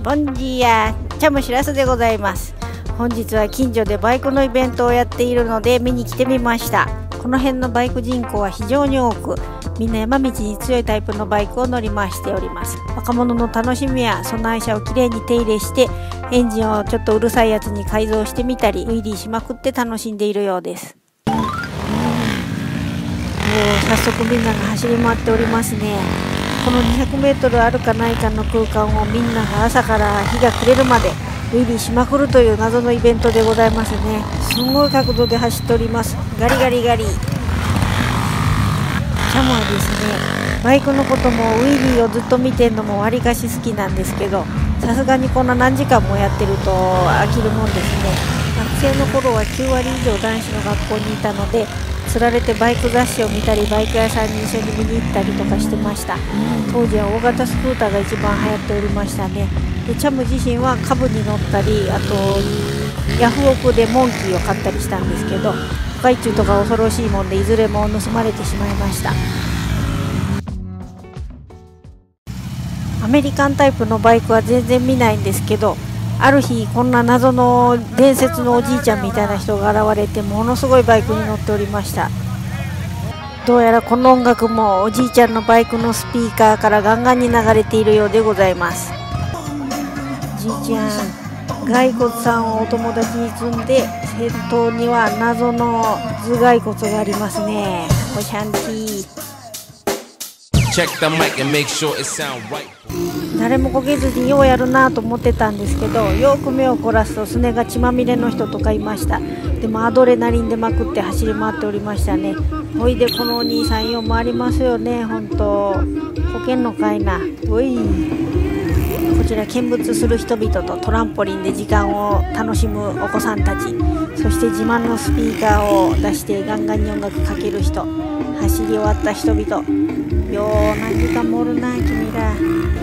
ボンジーア、チャムシラスでございます。本日は近所でバイクのイベントをやっているので見に来てみました。この辺のバイク人口は非常に多く、みんな山道に強いタイプのバイクを乗り回しております。若者の楽しみや備え車をきれいに手入れして、エンジンをちょっとうるさいやつに改造してみたり、ウィリーしまくって楽しんでいるようです。早速みんなが走り回っておりますね。この200メートルあるかないかの空間をみんなが朝から日が暮れるまでウィリーしまくるという謎のイベントでございますね。すごい角度で走っております。ガリガリガリ。チャムはですね、バイクのこともウィリーをずっと見てんのもわりかし好きなんですけど、さすがにこんな何時間もやってると飽きるもんですね。学生の頃は9割以上男子の学校にいたので、つられてバイク雑誌を見たりバイク屋さんに一緒に見に行ったりとかしてました。当時は大型スクーターが一番流行っておりましたね。でチャム自身はカブに乗ったり、あとヤフオクでモンキーを買ったりしたんですけど、害虫とか恐ろしいもんでいずれも盗まれてしまいました。アメリカンタイプのバイクは全然見ないんですけど、ある日こんな謎の伝説のおじいちゃんみたいな人が現れて、ものすごいバイクに乗っておりました。どうやらこの音楽もおじいちゃんのバイクのスピーカーからガンガンに流れているようでございます。じいちゃん、骸骨さんをお友達に積んで、先頭には謎の頭蓋骨がありますね。おシャンティー。誰もこけずにようやるなと思ってたんですけど、よく目を凝らすとすねが血まみれの人とかいました。でもアドレナリンでまくって走り回っておりましたね。おいでこのお兄さんよう回りますよね。ほんとこけんのかいな。おい、こちら見物する人々とトランポリンで時間を楽しむお子さんたち、そして自慢のスピーカーを出してガンガンに音楽かける人、走り終わった人々、よう何時間もおるな君ら。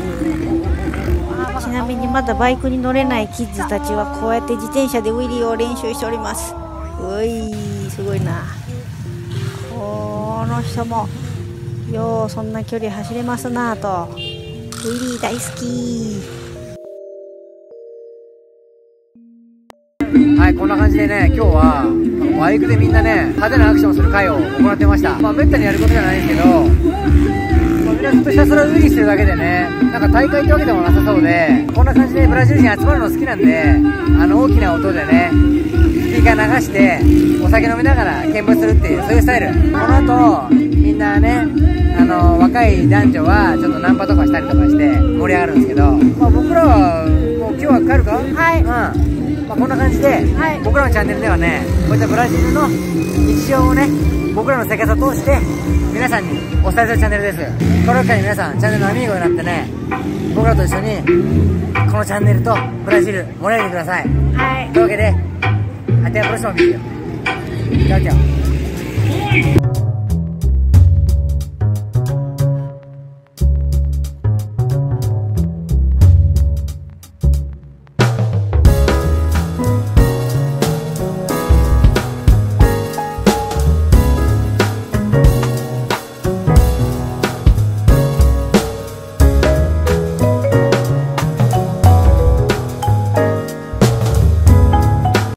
ちなみにまだバイクに乗れないキッズたちはこうやって自転車でウィリーを練習しております。うい、すごいな。この人もようそんな距離走れますなぁと。ウィリー大好き。 はい、こんな感じでね、今日はバイクでみんなね派手なアクションをする会を行ってました。めったにやることじゃないんですけど、みんなずっとひたすらウィリーしてるだけでね、なんか大会ってわけでもなさそうで、こんな感じでブラジル人集まるの好きなんで、大きな音でねスピーカー流してお酒飲みながら見物するっていう、そういうスタイル。この後みんなね、若い男女はちょっとナンパとかしたりとかして盛り上がるんですけど、僕らはもう今日は帰るか。 はい、 こんな感じで、はい、僕らのチャンネルではね、こういったブラジルの日常をね、僕らの生活を通して皆さんにお伝えするチャンネルです。これを機に皆さんチャンネルのアミーゴになってね、僕らと一緒にこのチャンネルとブラジル盛り上げてください。はい、というわけで、hasta el próximo vídeo. Chao, chao.